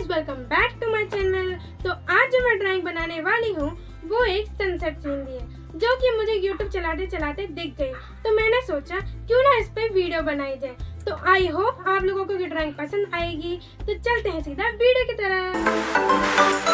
Guys, welcome back to my channel. तो आज जो मैं ड्राइंग बनाने वाली हूँ वो एक सनसेट सीनरी है जो कि मुझे यूट्यूब चलाते चलाते दिख गई। तो मैंने सोचा क्यों ना इस पे वीडियो बनाई जाए। तो आई होप आप लोगों को ये ड्राइंग पसंद आएगी। तो चलते हैं सीधा वीडियो की तरफ।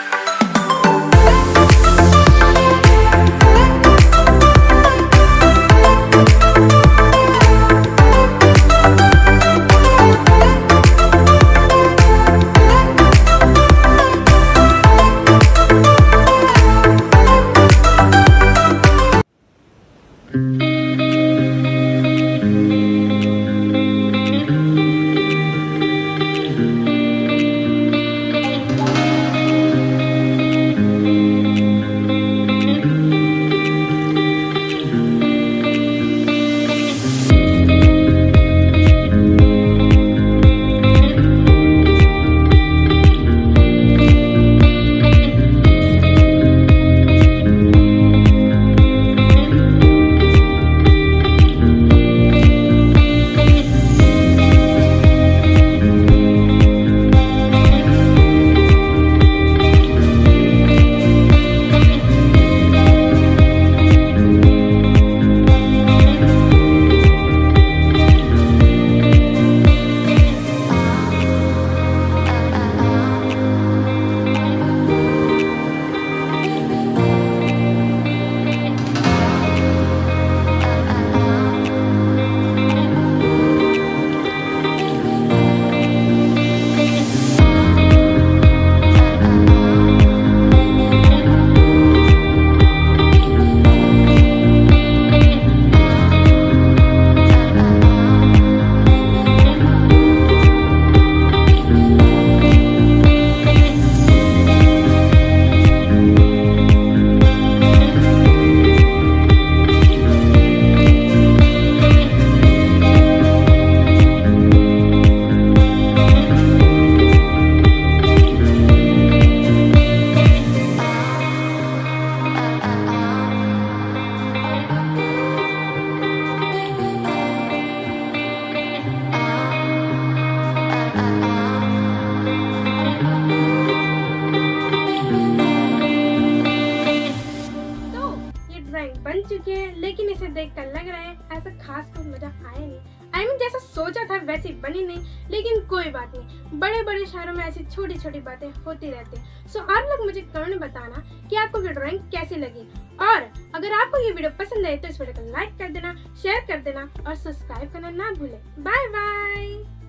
बन चुकी है, लेकिन इसे देखकर लग रहा है ऐसा खास कोई मजा आया नहीं। जैसा सोचा था वैसी बनी नहीं, लेकिन कोई बात नहीं। बड़े बड़े शहरों में ऐसी छोटी छोटी बातें होती रहती हैं। सो आप लोग मुझे कमेंट में बताना कि आपको ये ड्राइंग कैसी लगी, और अगर आपको ये वीडियो पसंद आए तो इस वीडियो को लाइक कर देना, शेयर कर देना और सब्सक्राइब करना ना भूलें। Bye bye.